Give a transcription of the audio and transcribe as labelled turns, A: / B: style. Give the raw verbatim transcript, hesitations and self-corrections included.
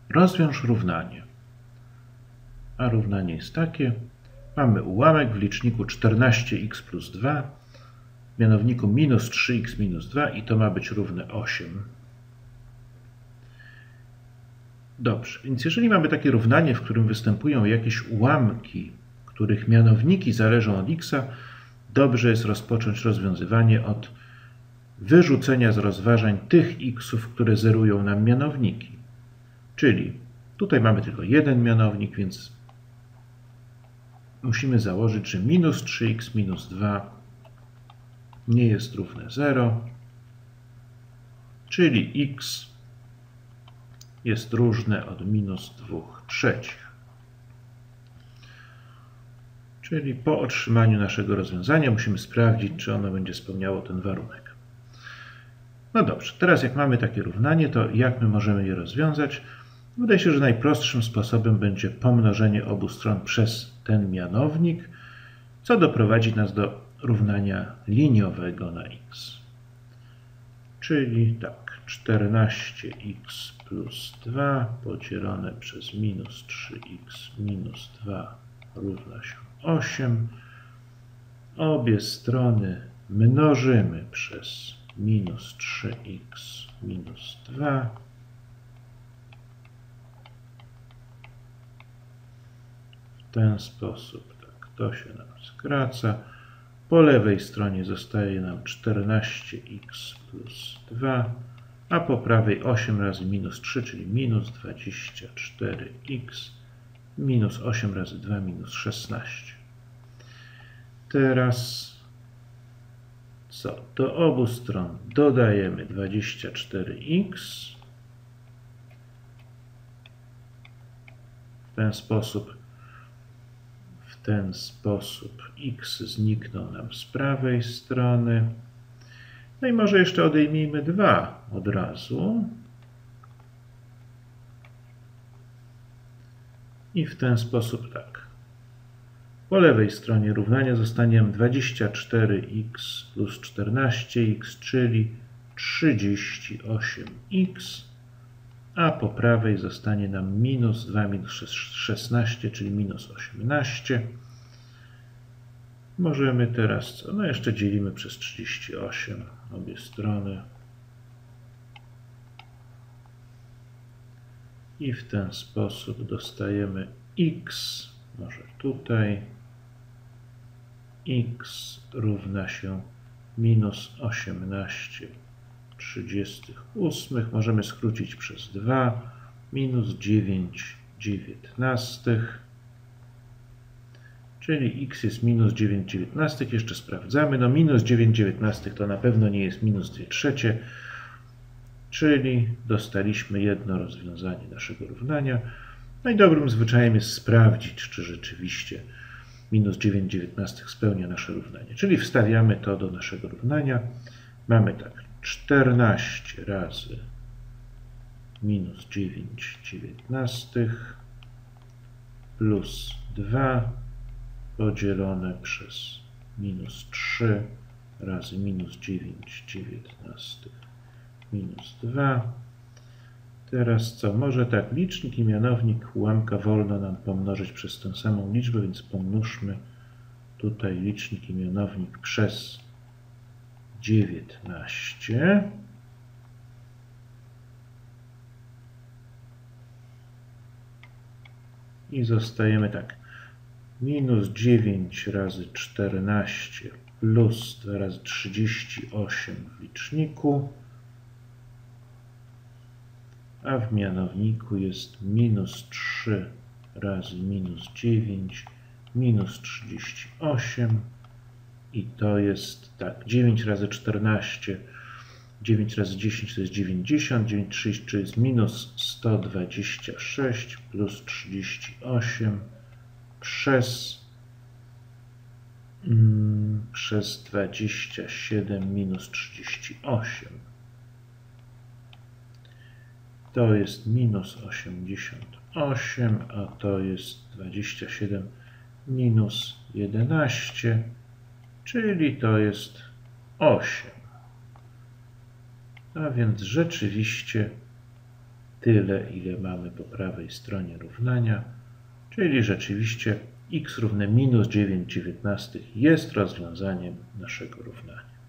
A: Rozwiąż równanie. A równanie jest takie. Mamy ułamek w liczniku czternaście x plus dwa, w mianowniku minus trzy x minus dwa i to ma być równe osiem. Dobrze, więc jeżeli mamy takie równanie, w którym występują jakieś ułamki, których mianowniki zależą od x, dobrze jest rozpocząć rozwiązywanie od wyrzucenia z rozważań tych xów, które zerują nam mianowniki. Czyli tutaj mamy tylko jeden mianownik, więc musimy założyć, że minus trzy x minus dwa nie jest równe zero, czyli x jest różne od minus dwa trzecich. Czyli po otrzymaniu naszego rozwiązania musimy sprawdzić, czy ono będzie spełniało ten warunek. No dobrze, teraz jak mamy takie równanie, to jak my możemy je rozwiązać? Wydaje się, że najprostszym sposobem będzie pomnożenie obu stron przez ten mianownik, co doprowadzi nas do równania liniowego na x. Czyli tak, czternaście x plus dwa podzielone przez minus trzy x minus dwa równa się osiem. Obie strony mnożymy przez minus trzy x minus dwa. W ten sposób, tak, to się nam skraca. Po lewej stronie zostaje nam czternaście x plus dwa, a po prawej osiem razy minus trzy, czyli minus dwadzieścia cztery x minus osiem razy dwa minus szesnaście. Teraz co? Do obu stron dodajemy dwadzieścia cztery x. W ten sposób W ten sposób x znikną nam z prawej strony. No i może jeszcze odejmijmy dwa od razu. I w ten sposób tak. Po lewej stronie równania zostanie nam dwadzieścia cztery x plus czternaście x, czyli trzydzieści osiem x, a po prawej zostanie nam minus dwa minus szesnaście, czyli minus osiemnaście. Możemy teraz co? No jeszcze dzielimy przez trzydzieści osiem obie strony. I w ten sposób dostajemy x, może tutaj, x równa się minus osiemnaście trzydzieści osiem. Możemy skrócić przez dwa, minus dziewięć dziewiętnastych, czyli x jest minus dziewięć dziewiętnastych. Jeszcze sprawdzamy. No minus dziewięć dziewiętnastych to na pewno nie jest minus dwa trzecie, czyli dostaliśmy jedno rozwiązanie naszego równania. No i dobrym zwyczajem jest sprawdzić, czy rzeczywiście minus dziewięć dziewiętnastych spełnia nasze równanie. Czyli wstawiamy to do naszego równania. Mamy tak, czternaście razy minus dziewięć dziewiętnastych plus dwa podzielone przez minus trzy razy minus dziewięć dziewiętnastych minus dwa. Teraz co? Może tak, licznik i mianownik ułamka wolno nam pomnożyć przez tę samą liczbę, więc pomnóżmy tutaj licznik i mianownik przez dziewiętnaście. I zostajemy tak. Minus dziewięć razy czternaście plus dwa razy trzydzieści osiem w liczniku. A w mianowniku jest minus trzy razy minus dziewięć minus trzydzieści osiem. I to jest tak, dziewięć razy czternaście, dziewięć razy dziesięć to jest dziewięćdziesiąt, dziewięć razy trzydzieści to jest minus sto dwadzieścia sześć plus trzydzieści osiem przez, mm, przez dwadzieścia siedem minus trzydzieści osiem. To jest minus osiemdziesiąt osiem, a to jest dwadzieścia siedem minus jedenaście, czyli to jest osiem. A więc rzeczywiście tyle, ile mamy po prawej stronie równania, czyli rzeczywiście x równe minus dziewięć dziewiętnastych jest rozwiązaniem naszego równania.